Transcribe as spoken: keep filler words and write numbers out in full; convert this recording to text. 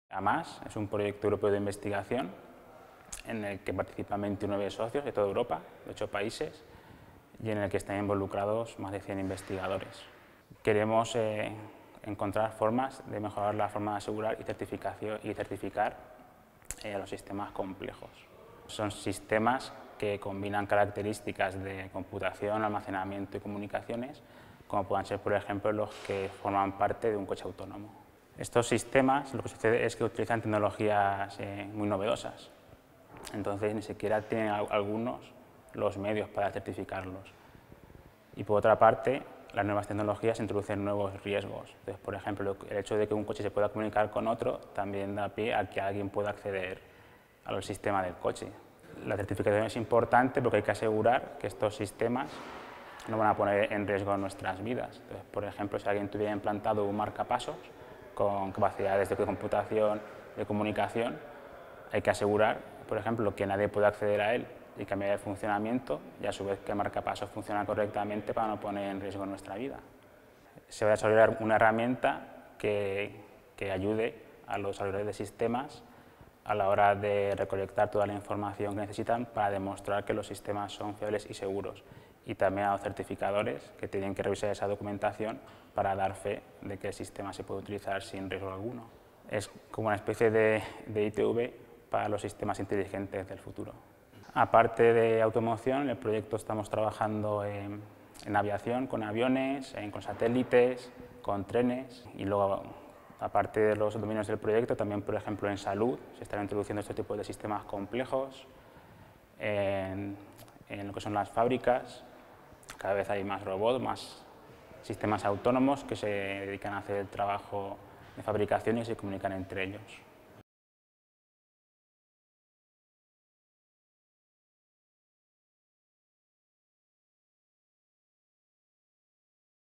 AMAS es un proyecto europeo de investigación en el que participan veintinueve socios de toda Europa, de ocho países, y en el que están involucrados más de cien investigadores. Queremos eh, encontrar formas de mejorar la forma de asegurar y, certificación, y certificar eh, los sistemas complejos. Son sistemas que combinan características de computación, almacenamiento y comunicaciones, como puedan ser, por ejemplo, los que forman parte de un coche autónomo. Estos sistemas, lo que sucede es que utilizan tecnologías eh, muy novedosas, entonces ni siquiera tienen algunos los medios para certificarlos. Y por otra parte, las nuevas tecnologías introducen nuevos riesgos. Entonces, por ejemplo, el hecho de que un coche se pueda comunicar con otro también da pie a que alguien pueda acceder al sistema del coche. La certificación es importante porque hay que asegurar que estos sistemas no van a poner en riesgo nuestras vidas. Entonces, por ejemplo, si alguien tuviera implantado un marcapasos con capacidades de computación, de comunicación, hay que asegurar, por ejemplo, que nadie pueda acceder a él y cambiar el funcionamiento, y a su vez que el marcapasos funciona correctamente para no poner en riesgo nuestra vida. Se va a desarrollar una herramienta que, que ayude a los desarrolladores de sistemas a la hora de recolectar toda la información que necesitan para demostrar que los sistemas son fiables y seguros, y también a los certificadores que tienen que revisar esa documentación para dar fe de que el sistema se puede utilizar sin riesgo alguno. Es como una especie de, de I T V para los sistemas inteligentes del futuro. Aparte de automoción, en el proyecto estamos trabajando en, en aviación, con aviones, en, con satélites, con trenes, y luego, aparte de los dominios del proyecto, también, por ejemplo, en salud se están introduciendo este tipo de sistemas complejos, en, en lo que son las fábricas. Cada vez hay más robots, más sistemas autónomos que se dedican a hacer el trabajo de fabricación y se comunican entre ellos.